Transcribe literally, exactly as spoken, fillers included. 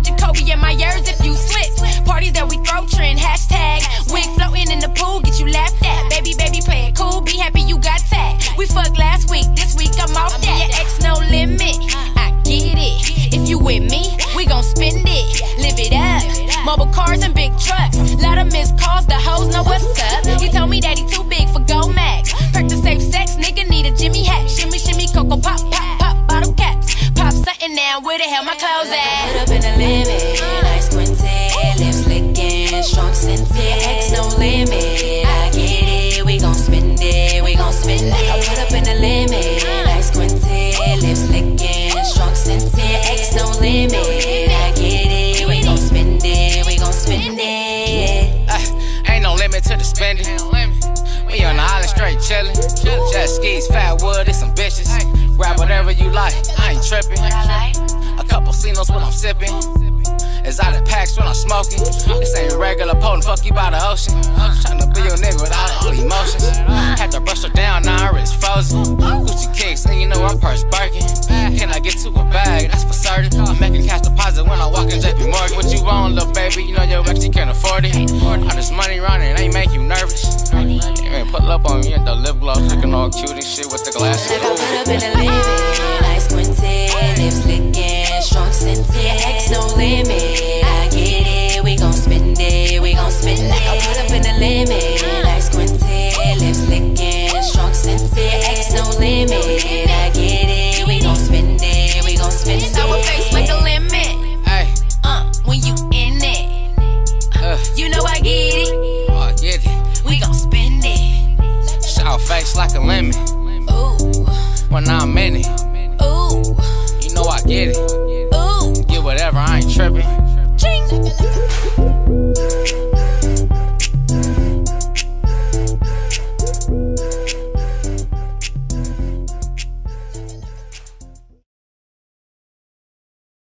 Jacoby and my years if you slip. Parties that we throw trend, hashtag. Wig floating in the pool, get you laughed at. Baby, baby, play it cool, be happy you got tagged. We fucked last week, this week I'm off that. Your ex no limit, I get it. If you with me, we gon' spend it, live it up. Mobile cars and big trucks, lot of missed calls, the hoes know what's up. He told me that he too big for Go Max. Perk to safe sex, nigga need a Jimmy hat. Shimmy, shimmy, cocoa pop, pop, pop, bottle caps. Pop something now, where the hell my clothes at? Put up in the limit, like squinted, lips licking, strong scented, X no limit. I get it, we gon' spend it, we gon' spend it. I put up in the limit, like squinted, lips licking, strong scented, X no limit. I get it, we gon' spend it, we gon' spend it. Uh, ain't no limit to the spending. We on the island straight chillin'. Jet skis, fat wood, it's some bitches. Grab whatever you like, I ain't trippin'. A couple Cinos when I'm sippin'. Exotic packs when I'm smoking. This ain't regular potent, fuck you by the ocean. Tryna be your nigga without all emotions. Had to brush her down, now her wrist frozen. Gucci kicks, and you know I'm purse Birkin. Can I get to a bag? That's for certain. I'm making cash deposit when I walk in J P Morgan. What you want, little baby? You know your ex, you can't afford it. All this money running, ain't make you nervous. You ain't pull up on me at the lip gloss, looking all cute and shit with the glasses. Like I put up in the limit, like squinted, lips licking, strong scented, X no limit. I get it, we gon' spend it, we gon' spend it. I put up in the limit, like squinted, lips licking, strong scented, X no limit. I get it, we gon' spend it, we gon' spend it. Our face like a limit. Hey, uh, when you in it, uh, you know I get it. Oh, I get it. We gon' spend it. Shout face like a lemon. Ooh, When I'm in it, ooh, you know I get it.